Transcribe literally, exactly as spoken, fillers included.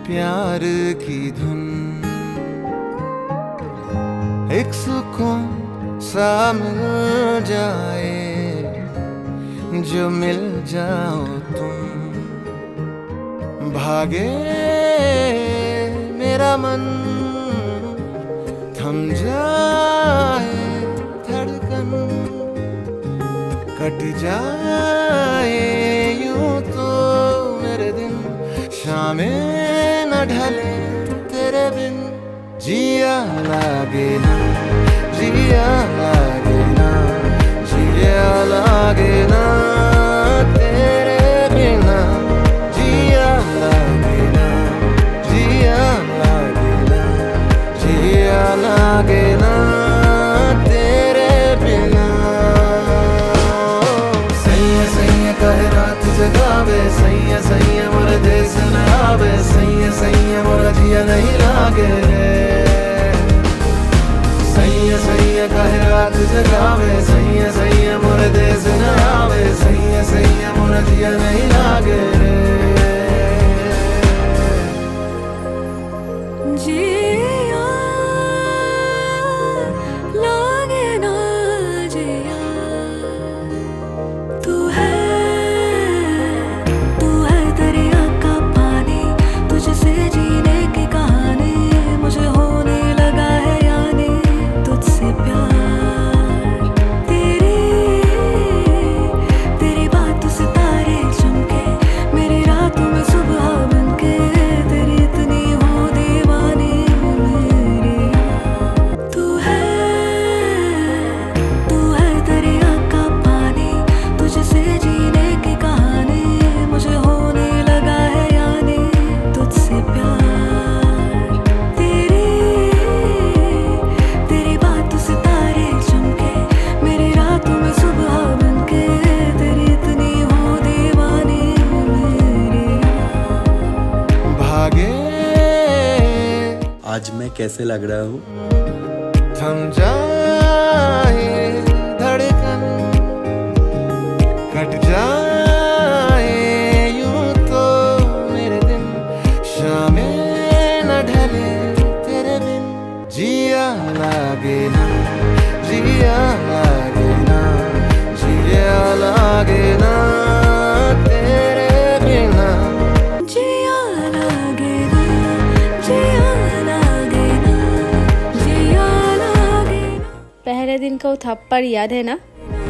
प्यार की धुन, एक सुकून सा मिल जाए, जो मिल जाओ तुम। भागे मेरा मन, थम जाए धड़कन, कट जाए यूं तो मेरे दिन, शामें न ढले तेरे बिन। जिया लागे ना, जिया लागे ना, जिया लागे ना तेरे बिना। जिया लागे ना, जिया लागे ना, जिया लागे ना तेरे बिना। सैया सैया कहे रात जगावे, सैया सैया मोर देश न आवे, सैया सैया मोर जिया नहीं लागे रे। सैया सैया कहे रात जगावे, सैया सैया मोर देश न आवे, सैया सैया मोर जिया नहीं लागे रे। जिया लागे ना जिया, तू है तू है दरिया का पानी, तुझसे जीने की कहानी मुझे होने लगा है यानी तुझसे प्यार। तेरी तेरी बातों से तारे चमके, मेरी रातों में सुबह बनके, तेरी इतनी हो दीवानी मेरी। तू है तू है दरिया का पानी, तुझसे जीने की कहानी मुझे होने लगा है यानी तुझसे प्यार। तेरी तेरी बातों से तारे चमके, मेरी रातों में सुबह बनके, तेरी इतनी हो दीवानी मेरी। भागे आज मैं कैसे लग रहा हूँ? थम जाए धड़कन, कट जाए यूं तो मेरे दिन, शामें न ढले तेरे बिन। जिया लागे ना, जिया लागे ना, जिया लागे ना तेरे बिना। जिया लागे ना, जिया लागे ना, जिया लागे ना। पहले दिन का वो थप्पड़ याद है ना?